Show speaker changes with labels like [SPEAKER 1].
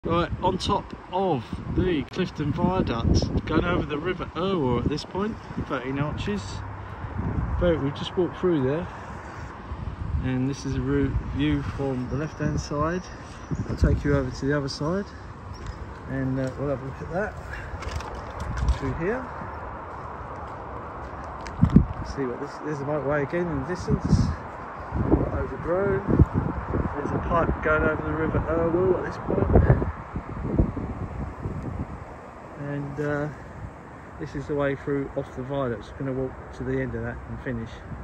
[SPEAKER 1] Right, on top of the Clifton viaduct, going over the river Irwell at this point, 13 arches. But we've just walked through there, and this is a view from the left hand side. I'll take you over to the other side, and we'll have a look at that through here. See what there's a motorway again in the distance, overgrown. There's a pipe going over the river Irwell at this point. And this is the way through off the viaduct. I'm going to walk to the end of that and finish.